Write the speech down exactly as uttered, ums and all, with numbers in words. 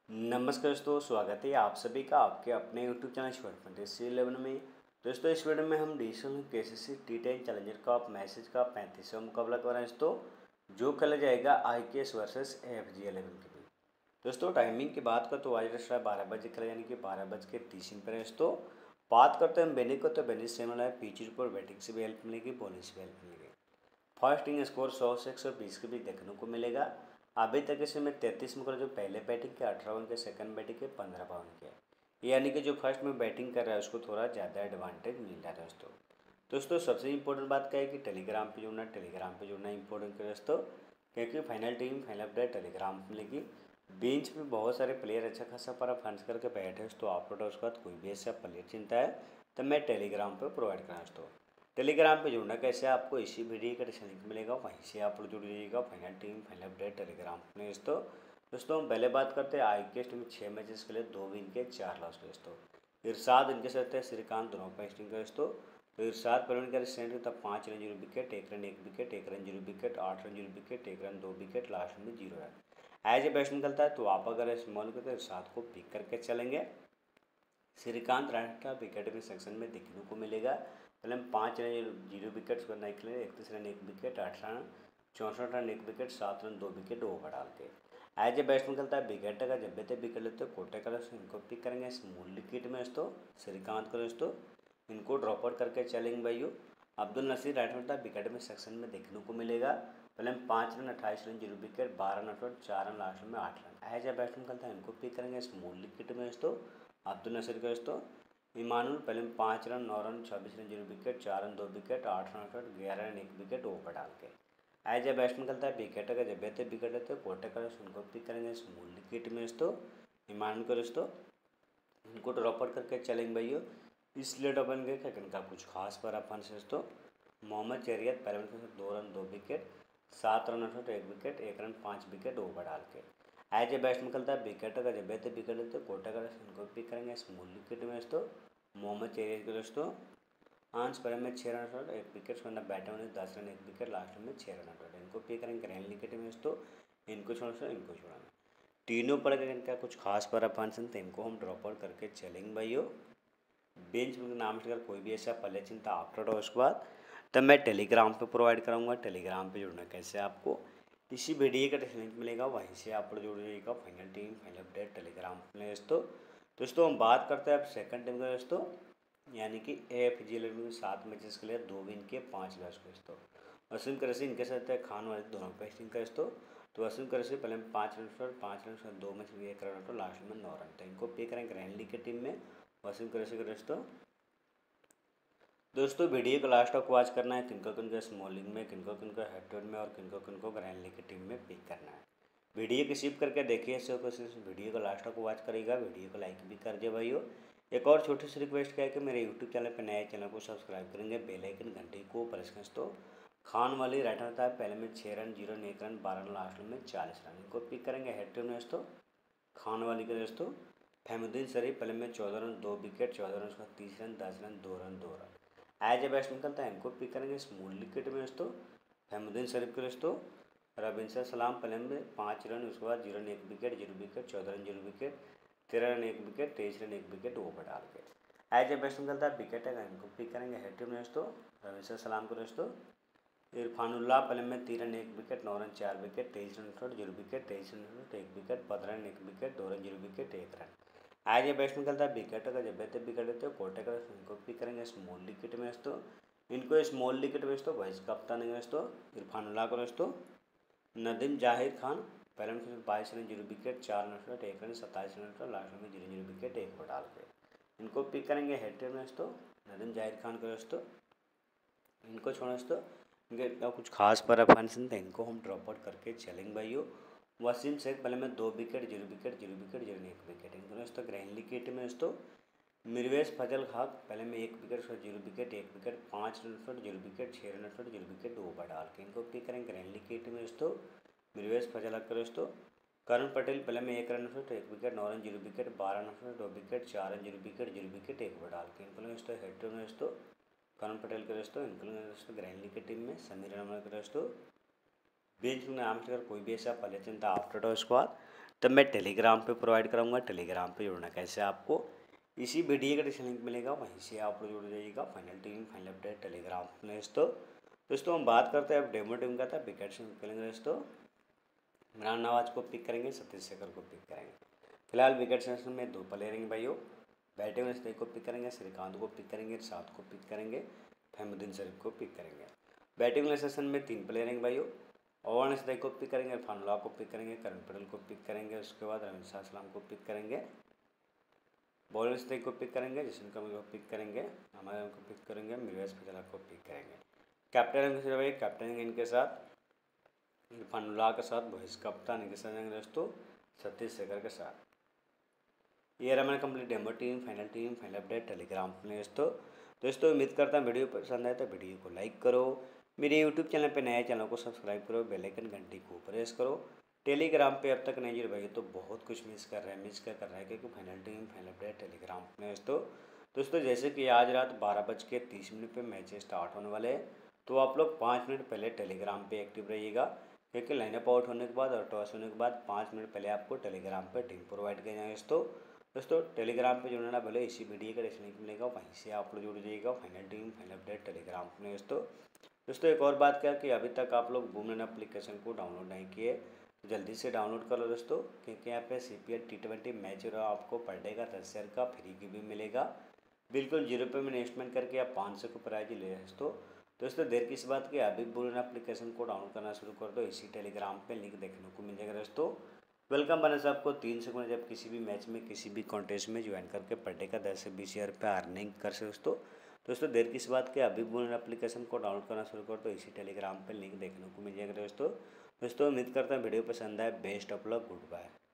नमस्कार दोस्तों, स्वागत है आप सभी का आपके अपने YouTube channel sport fantasy eleven में। दोस्तों इस वीडियो में हम डिजिटल के C C T ten challenger cup message का पैंतीसवां मुकाबला कर रहे हैं दोस्तों, जो खेला जाएगा I K S versus F G eleven के बीच। दोस्तों टाइमिंग की बात करें तो आज रात बारह बजे खेला, यानी कि बारह बज के तीस मिनट पर है दोस्तों। बात करते हैं बेनिक को, तो बेनिक से मिला है पिच पर बैटिंग से भी हेल्प मिलेगी, बॉलिंग से भी हेल्प मिलेगी। फर्स्ट इनिंग स्कोर सौ से एक सौ बीस के बीच देखने को मिलेगा। अभी तक इसमें तैंतीस मुकाबले जो पहले बैटिंग के अठारह ओवर के, सेकंड बैटिंग के पंद्रह बावन के, यानी कि जो फर्स्ट में बैटिंग कर रहा है उसको थोड़ा ज़्यादा एडवांटेज मिल रहा है दोस्तों। दोस्तों सबसे इंपॉर्टेंट बात क्या है कि टेलीग्राम पे जुड़ना, टेलीग्राम पे जुड़ना इंपॉर्टेंट है दोस्तों, क्योंकि final team final update Telegram पर मिलेगी। बेंच पे बहुत सारे प्लेयर अच्छा खासा पर फंस करके बैठे, तो आप लोग उसके बाद कोई भी ऐसा प्लेयर चिंता है तो मैं टेलीग्राम पर प्रोवाइड करा दोस्तों। टेलीग्राम पे जुड़ना कैसे, आपको इसी वीडियो का डिस्क्रिप्शन लिंक मिलेगा, वहीं से आप लोग जुड़ जाइएगा final team final update Telegram में दोस्तों। दोस्तों हम पहले बात करते हैं आई के एस टीम छः मैचेस के लिए दो विन के चार लॉस दोस्तों। इरशाद इनके साथ है, श्रीकांत दोनों बैटिंग दोस्तों। तो इरशाद पहले का रिसेंट था पाँच रन जीरो विकेट, एक रन एक विकेट, एक रन जीरो विकेट, आठ रन जीरो विकेट, एक रन दो विकेट, लास्ट में zero run. As a batsman निकलता है तो आप अगर स्मॉल को तो इरशाद को पिक करके चलेंगे। श्रीकांत राइट का विकेट में सेक्शन में देखने को मिलेगा। पहले हम पाँच रन जीरो विकेट उसको निकले, इकतीस रन एक विकेट, आठ रन चौंसठ रन एक विकेट, सात रन दो विकेट ओवर डाल के। एज ए बैट्समैन खेलता है विकेट का, जब भी विकेट लेते हैं कोटे का इनको पिक करेंगे स्मॉल विकेट में दोस्तों। श्रीकांत को दोस्तों इनको ड्रॉप आउट करके चलेंगे भाइयों। अब्दुल नसीर राइट में था, विकेट में सेक्शन में देखने को मिलेगा। पहले हम पाँच रन अट्ठाईस रन जीरो विकेट, बारह रन आउट, चार रन लास्ट में आठ रन। एज ए बैट्समैन खेलता है इनको पिक करेंगे स्मॉल विकेट में दोस्तों। अब्दुल नसीर का दोस्तों इमानुल पहले में पाँच रन, नौ रन, छब्बीस रन जीरो विकेट, चार रन दो विकेट, आठ रन आउट, ग्यारह रन एक विकेट ओवर डाल के। एज ए बैट्समैन खेलता है विकेट का, जब भी विकेट लेते हैं कोटे का उनको पिक करेंगे स्मॉल विकेट में दोस्तों। इमानुल को दोस्तों इनको ड्रॉप आउट करके चलेंगे भाइयों। इसलिए डबल गए क्या इनका कुछ खास पर अपन से दोस्तों। मोहम्मद चेरियत पहले में दो रन दो विकेट, सात रन आउट, एक विकेट, एक रन पाँच विकेट ओवर डाल के। एज ए बैट्समैन खेलता है विकेट का, जब भी विकेट लेते हैं कोटे का इनको पिक करेंगे स्मॉल विकेट में दोस्तों। मोहम्मद चेरियत के दोस्तों आंस पर में छः रन आउट, एक विकेट छोड़ना, बैटर में दस रन एक विकेट, लास्ट में छः रन आउट, इनको पिक करेंगे ग्रैंड विकेट में दोस्तों। इनको छोड़ इनको छोड़ना तीनों पर अगर इनका कुछ खास पर फंक्शन तो इनको हम ड्रॉप आउट करके चलेंगे भाइयों। बेंच में नाम से अगर कोई भी ऐसा पहले चिंता आफ्टर हो उसके बाद तब मैं टेलीग्राम पे प्रोवाइड कराऊंगा। टेलीग्राम पे जुड़ना कैसे, आपको इसी वीडियो का लिंक मिलेगा, वहीं से आप जुड़ जाइएगा final team final update Telegram में दोस्तों। दोस्तों हम बात करते हैं अब सेकंड टीम का दोस्तों, यानी कि एफ जी इलेवन में सात मैचेस के लिए दो विन के पाँच लॉस के दोस्तों। वसीम कुरैशी इनके साथ है, खान वाले दोनों बैटिंग का दोस्तों। तो वसीम कुरैशी पहले में पाँच रन पर पाँच रन पर दो मैच में एक रन तो लास्ट में नौ रन, तो इनको पे करेंगे ग्रैंड लीग की टीम में वसीम कुरैशी का दोस्तों। दोस्तों वीडियो को लास्ट तक वॉच करना है, किनको किनको स्मॉल लीग में, किनको किनको हेड टू हेड में और किनको किनको ग्रैंड लीग की टीम में पिक करना है। वीडियो को शिप करके देखिए, सो कोशिश वीडियो को लास्ट तक वॉच करेगा, वीडियो को लाइक भी कर दिए भाइयों। एक और छोटी सी रिक्वेस्ट क्या है कि मेरे यूट्यूब चैनल पर नए चैनल को सब्सक्राइब करेंगे, बेल आइकन घंटी को प्रेस करें। तो खान वाली राइट होता है, पहले में छः रन जीरो एक रन, बारह रन लास्ट में चालीस रन, इनको पिक करेंगे हेड टू हेड दोस्तों। खान वाली के दोस्तों फहमुद्दीन शरीफ पहले में चौदह रन दो विकेट, चौदह रन उसका तीस रन, दस रन दो रन दो रन। एज ए बैट्समैन निकलता है इनको पिक करेंगे स्मॉल विकेट में दोस्तों। फहमुद्दीन शरीफ के दोस्तों रविंद्र सलाम पहले में पाँच रन, उसके बाद जीरो रन एक विकेट, जीरो विकेट, चौदह रन जीरो विकेट, तेरह रन एक विकेट, तेईस रन एक विकेट ओवर डाल के। एज ए बैट्समैन निकलता है विकेट है, इनको पिक करेंगे हेड टू में दोस्तों। रविंद्र सलाम को दोस्तों इरफानुल्लाह पहले में तीन रन एक विकेट, नौ रन चार विकेट, तेईस रन आउट, जीरो विकेट, तेईस रन आउट, एक विकेट, पंद्रह रन एक विकेट, दो रन जीरो विकेट, एक रन। एज ए बैट्समैन खेलता है विकेट का, जब भी विकेट लेते हो कोटे का इनको पिक करेंगे स्मॉल विकेट में दोस्तों। इनको स्मॉल विकेट में दोस्तों वाइस कप्तान है दोस्तों इरफानुल्लाह को दोस्तों। नदीम जाहिर खान पहले में बाईस रन जीरो विकेट, चार रन आउट, एक रन, सत्ताईस रन आउट, लास्ट में जीरो जीरो विकेट एक को डाल के। इनको पिक करेंगे हेड टू में दोस्तों नदीम जाहिर खान को दोस्तों। इनको छोड़ो दोस्तों इनका कुछ खास पर फंक्शन था, इनको हम ड्रॉप आउट करके चलेंगे भाइयों। वसीम शेख पहले में दो wicket, zero wicket, zero wicket, zero एक विकेट, इनको दोस्तों ग्रैंड लीग की टीम में दोस्तों। मिरवेज फजल खाक पहले में एक विकेट, उसका जीरो विकेट, एक विकेट, पाँच रन पर जीरो विकेट, छः रन पर जीरो विकेट ओवर डाल के, इनको पिक करेंगे ग्रैंड लीग की टीम में दोस्तों। मिरवेज फजल हक दोस्तों। करण पटेल पहले में एक रन पर एक विकेट, नौ रन जीरो विकेट, बारह रन पर दो विकेट, चार run zero wicket, zero wicket एक ओवर डाल के, इनको दोस्तों हेड टू में दोस्तों करण पटेल के दोस्तों। इनको दोस्तों ग्रैंड लीग की टीम में समीर रमन के दोस्तों। बेंच में नाम से अगर कोई भी ऐसा पहले चिंता आफ्टर उसके बाद तब मैं टेलीग्राम पे प्रोवाइड कराऊंगा। टेलीग्राम पे जुड़ना कैसे आपको इसी वीडियो का डिस्क्रिप्शन लिंक मिलेगा, वहीं से आप जुड़ जाइएगा। Final team final update Telegram में दोस्तों दोस्तों हम बात करते हैं अब डेमो टीम का था। विकेट से खेलेंगे दोस्तों, इमरान नवाज को पिक करेंगे, सतीश शेखर को पिक करेंगे। फिलहाल विकेट सेक्शन में दो प्लेयर रहेंगे भाइयों। बैटिंग में स्टेक को पिक करेंगे, श्रीकांत को पिक करेंगे, इरशाद को पिक करेंगे, फहमुद्दीन शरीफ को पिक करेंगे। बैटिंग में सेशन में तीन प्लेयर रहेंगे भाइयों। ओवन स्टेक को पिक करेंगे, इरफान को पिक करेंगे, करण पटेल को पिक करेंगे, उसके बाद रवींद्र शाहसलाम को पिक करेंगे। बॉलर स्टेक को पिक करेंगे, जिशन कमल को पिक करेंगे, हमारे को पिक करेंगे, मिर्वेज पटेल को पिक करेंगे। कैप्टन भाई कैप्टन इनके साथ इरफान के साथ भोइस कप्तान इनके साथ रहेंगे दोस्तों सतीश शेखर के साथ। ये रहा हमारा complete demo team final team final update Telegram पे दोस्तों दोस्तों उम्मीद करता हूँ वीडियो पसंद आए तो वीडियो को लाइक करो, मेरे यूट्यूब चैनल पे नए चैनल को सब्सक्राइब करो, बेल आइकन घंटी को प्रेस करो। टेलीग्राम पे अब तक नहीं जुड़ भाई तो बहुत कुछ मिस कर रहे हैं मिस क्या कर रहे हैं क्योंकि final team final update Telegram में दोस्तों दोस्तों जैसे कि आज रात बारह बज के तीस मिनट पर मैच स्टार्ट होने वाले हैं, तो आप लोग पाँच मिनट पहले टेलीग्राम पे एक्टिव रहिएगा क्योंकि लाइनअप आउट होने के बाद और टॉस होने के बाद पाँच मिनट पहले आपको टेलीग्राम पे टीम प्रोवाइड किया जाएगा दोस्तों दोस्तों टेलीग्राम पे जुड़ना भले इसी वीडियो का लिंक मिलेगा, वहीं से आप लोग जुड़ जाइएगा। Final team final update Telegram में दोस्तों दोस्तों एक और बात क्या कि अभी तक आप लोग बूमरन एप्लीकेशन को डाउनलोड नहीं किए तो जल्दी से डाउनलोड कर लो दोस्तों, क्योंकि यहाँ पे C P L T twenty match हो रहा है, आपको पर डे का दस शेयर का फ्री की भी मिलेगा। बिल्कुल जीरो पे में इन्वेस्टमेंट करके आप पाँच सौ को प्राइज ले दोस्तों दोस्तों देर किस बात की अभी बूमरन एप्लीकेशन को डाउनलोड करना शुरू कर दो, इसी टेलीग्राम पे लिंक देखने को मिल जाएगा दोस्तों। वेलकम बनस आपको तीन सेकंड जब किसी भी मैच में किसी भी कॉन्टेस्ट में ज्वाइन करके पर डे का दस से बीस हज़ार रुपये अर्निंग कर सकते दोस्तों दोस्तों देर किस बात के अभी बूमरन एप्लीकेशन को डाउनलोड करना शुरू कर दो, इसी टेलीग्राम पे लिंक देखने को मिल जाएगा दोस्तों दोस्तों उम्मीद करता हूँ वीडियो पसंद आए। Best of luck, good bye.